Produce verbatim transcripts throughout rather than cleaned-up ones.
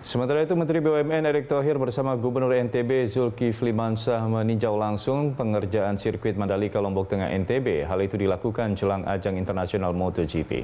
Sementara itu, Menteri B U M N Erick Thohir bersama Gubernur N T B Zulkifli Mansah meninjau langsung pengerjaan sirkuit Mandalika Lombok Tengah N T B. Hal itu dilakukan jelang ajang internasional MotoGP.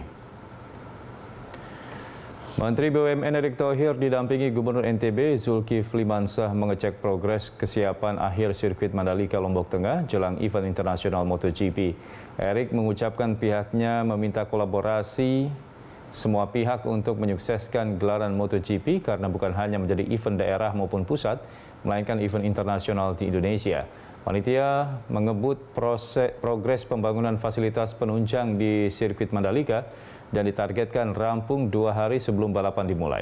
Menteri B U M N Erick Thohir didampingi Gubernur N T B Zulkifli Mansah mengecek progres kesiapan akhir sirkuit Mandalika Lombok Tengah jelang event internasional MotoGP. Erick mengucapkan pihaknya meminta kolaborasi semua pihak untuk menyukseskan gelaran MotoGP karena bukan hanya menjadi event daerah maupun pusat, melainkan event internasional di Indonesia. Panitia mengebut proses progres pembangunan fasilitas penunjang di sirkuit Mandalika dan ditargetkan rampung dua hari sebelum balapan dimulai.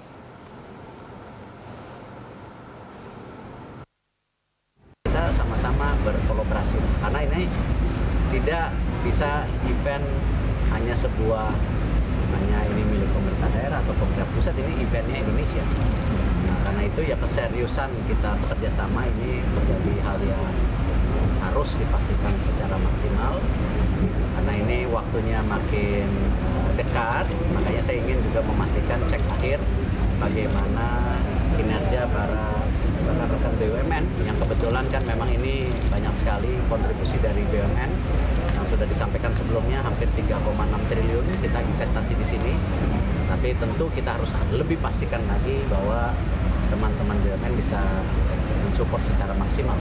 Kita sama-sama berkolaborasi karena ini tidak bisa event hanya sebuah hanya ini milik pemerintah daerah atau pemerintah pusat, ini eventnya Indonesia. Nah, karena itu ya keseriusan kita bekerja sama ini menjadi hal yang harus dipastikan secara maksimal. Karena ini waktunya makin uh, dekat, makanya saya ingin juga memastikan cek akhir bagaimana kinerja para rekan-rekan B U M N yang kebetulan kan memang ini banyak sekali kontribusi dari B U M N yang sudah disampaikan sebelumnya, hampir tiga koma enam triliun kita investasi di sini. Tapi tentu kita harus lebih pastikan lagi bahwa teman-teman B U M N bisa mensupport secara maksimal.